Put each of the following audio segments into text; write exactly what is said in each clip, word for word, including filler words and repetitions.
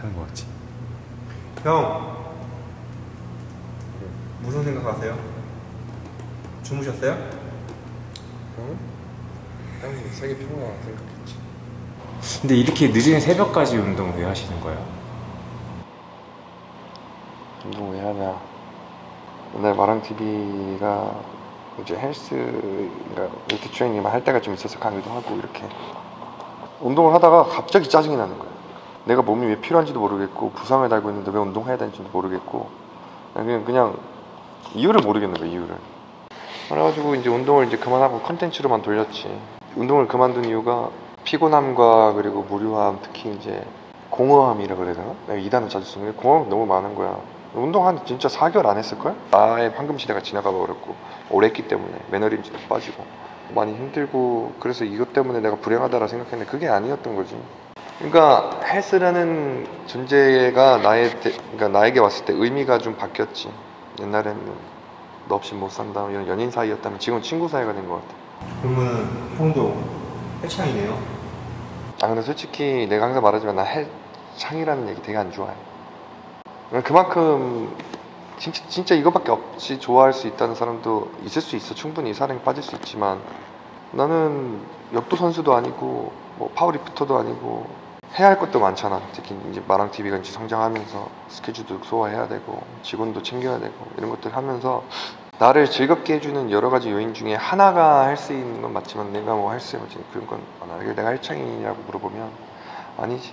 하는 것 같지. 형 무슨 생각하세요? 주무셨어요? 응? 형 세계 평화 생각했지. 근데 이렇게 늦은 새벽까지 운동을 왜 하시는 거예요? 운동 왜 하냐. 옛날 마랑티비가 이제 헬스, 그러니까 웨이트 트레이닝만 할 때가 좀 있어서 강의도 하고 이렇게 운동을 하다가 갑자기 짜증이 나는 거야. 내가 몸이 왜 필요한지도 모르겠고 부상을 달고 있는데 왜 운동해야 되는지도 모르겠고 그냥, 그냥 이유를 모르겠는 거야, 이유를. 그래가지고 이제 운동을 이제 그만하고 컨텐츠로만 돌렸지. 운동을 그만둔 이유가 피곤함과 그리고 무료함, 특히 이제 공허함이라 그래야 되나? 내가 이 단어 자주 쓰는 게 공허함이 너무 많은 거야. 운동 한 진짜 사 개월 안 했을걸? 나의 황금 시대가 지나가 버렸고 오래 했기 때문에 매너리즘도 빠지고 많이 힘들고 그래서 이것 때문에 내가 불행하다라 생각했는데 그게 아니었던 거지. 그러니까 헬스라는 존재가 나의, 그러니까 나에게 왔을 때 의미가 좀 바뀌었지. 옛날에는 너 없이 못 산다 이런 연인 사이였다면 지금 친구 사이가 된 것 같아. 그러면 형도 헬창이네요? 아 근데 솔직히 내가 항상 말하지만 나 헬창이라는 얘기 되게 안 좋아해. 그만큼 진짜, 진짜 이거밖에 없이 좋아할 수 있다는 사람도 있을 수 있어. 충분히 사랑에 빠질 수 있지만 나는 역도 선수도 아니고 뭐 파워리프터도 아니고 해야 할 것도 많잖아. 특히 이제 마랑티비가 이제 성장하면서 스케줄도 소화해야 되고 직원도 챙겨야 되고 이런 것들 하면서 나를 즐겁게 해주는 여러 가지 요인 중에 하나가 할 수 있는 건 맞지만 내가 뭐 할 수 있는 그런 건 안 하게. 내가 헬창이냐고 물어보면 아니지.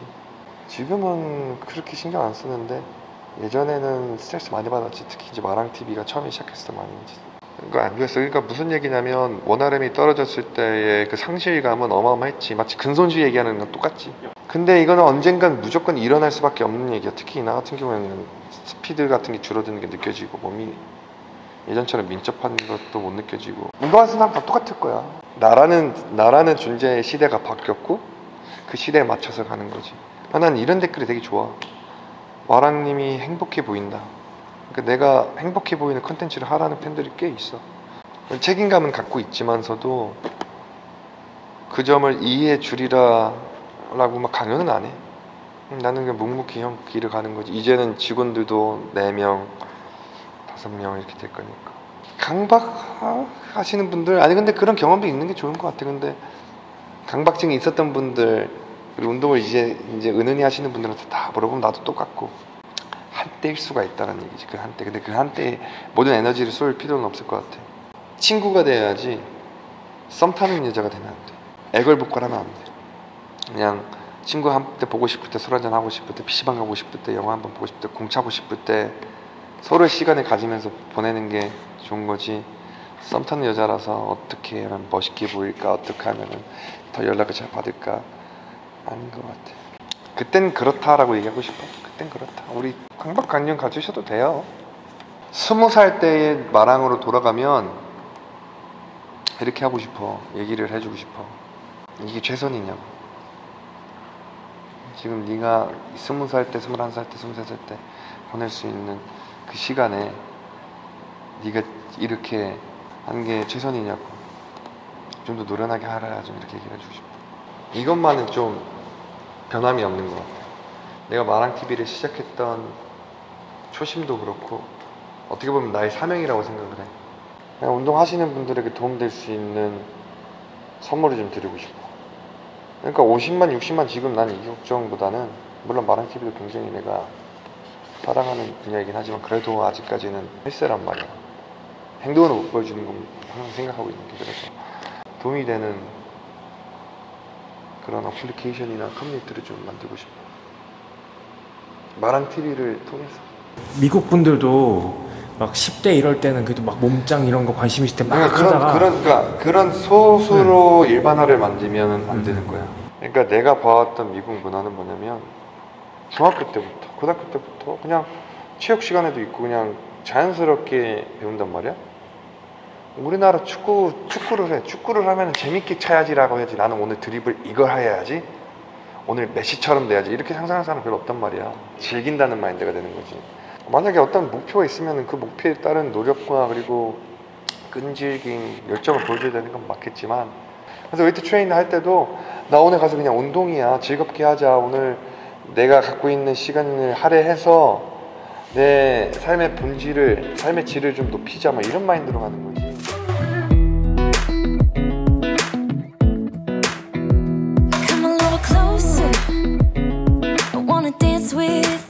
지금은 그렇게 신경 안 쓰는데 예전에는 스트레스 많이 받았지. 특히 이제 마랑티비가 처음에 시작했을 때 많이. 그러니까 안 그랬어. 그러니까 무슨 얘기냐면 원아름이 떨어졌을 때의 그 상실감은 어마어마했지. 마치 근손실 얘기하는 건 똑같지. 근데 이거는 언젠간 무조건 일어날 수밖에 없는 얘기야. 특히 나 같은 경우에는 스피드 같은 게 줄어드는 게 느껴지고 몸이 예전처럼 민첩한 것도 못 느껴지고 운동하는 사람 다 똑같을 거야. 나라는 나라는 존재의 시대가 바뀌었고 그 시대에 맞춰서 가는 거지. 아, 난 이런 댓글이 되게 좋아. 마랑님이 행복해 보인다. 그러니까 내가 행복해 보이는 컨텐츠를 하라는 팬들이 꽤 있어. 책임감은 갖고 있지만서도 그 점을 이해해 주리라 라고 막 강요는 안 해. 나는 그냥 묵묵히 형 길을 가는 거지. 이제는 직원들도 네 명, 다섯 명 이렇게 될 거니까. 강박 하시는 분들, 아니 근데 그런 경험도 있는 게 좋은 것 같아. 근데 강박증이 있었던 분들, 그리고 운동을 이제 이제 은은히 하시는 분들한테 다 물어보면 나도 똑같고 한때일 수가 있다는 얘기지. 그 한때. 근데 그 한때에 모든 에너지를 쏠 필요는 없을 것 같아. 친구가 돼야지 썸 타는 여자가 되면 안 돼. 애걸복걸하면 안 돼. 그냥 친구 한때 보고 싶을 때 술 한잔 하고 싶을 때 피시방 가고 싶을 때 영화 한번 보고 싶을 때 공 차고 싶을 때 서로의 시간을 가지면서 보내는 게 좋은 거지. 썸 타는 여자라서 어떻게 하면 멋있게 보일까, 어떻게 하면 더 연락을 잘 받을까, 아닌 것 같아. 그땐 그렇다라고 얘기하고 싶어. 그땐 그렇다. 우리 강박관념 가지셔도 돼요. 스무 살 때의 마랑으로 돌아가면 이렇게 하고 싶어. 얘기를 해주고 싶어. 이게 최선이냐고. 지금 네가 스무 살 때, 스물한 살 때, 스물세 살 때 보낼 수 있는 그 시간에 네가 이렇게 하는 게 최선이냐고. 좀 더 노련하게 하라. 좀 이렇게 얘기를 해주고 싶어. 이것만은 좀 변함이 없는 것 같아. 내가 마랑티비를 시작했던 초심도 그렇고 어떻게 보면 나의 사명이라고 생각을 해. 그냥 운동하시는 분들에게 도움될 수 있는 선물을 좀 드리고 싶어. 그러니까 오십만, 육십만 지금 나는 이 걱정보다는 물론 마랑티비도 굉장히 내가 사랑하는 분야이긴 하지만 그래도 아직까지는 헬스란 말이야. 행동으로 못 보여주는 건 항상 생각하고 있는 게 그래서 도움이 되는 그런 어플리케이션이나 커뮤니티를 좀 만들고 싶어. 마랑티비를 통해서. 미국 분들도 막 십 대 이럴 때는 그래도 막 몸짱 이런 거 관심 있을 때 막 그러니까 그런, 하다가 그런, 그러니까 그런 소수로 네. 일반화를 만들면 안 되는 거야. 그러니까 내가 봐왔던 미국 문화는 뭐냐면 중학교 때부터, 고등학교 때부터 그냥 체육 시간에도 있고 그냥 자연스럽게 배운단 말이야. 우리나라 축구, 축구를 해. 축구를 하면 재밌게 차야지라고 해야지. 나는 오늘 드리블 이걸 해야지. 오늘 메시처럼 돼야지. 이렇게 상상하는 사람 별로 없단 말이야. 즐긴다는 마인드가 되는 거지. 만약에 어떤 목표가 있으면 그 목표에 따른 노력과 그리고 끈질긴 열정을 보여줘야 되는 건 맞겠지만, 그래서 웨이트 트레이닝 할 때도 나 오늘 가서 그냥 운동이야, 즐겁게 하자, 오늘 내가 갖고 있는 시간을 할애해서 내 삶의 본질을, 삶의 질을 좀 높이자, 막 이런 마인드로 가는 거지. Come a little closer. I wanna dance with